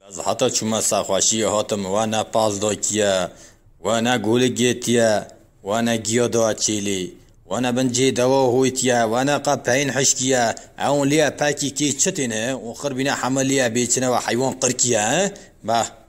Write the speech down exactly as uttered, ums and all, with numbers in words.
از حتی چما سخواشی هاتم وانا پاس دا کیا وانا گول گیتیا وانا گیا دا چیلی وانا بنجي دوا هويتيا وانا قا باين حشكيا اون ليا باكي كي تشتينه وخربنا حمليا بيتنا وحيوان قركيا با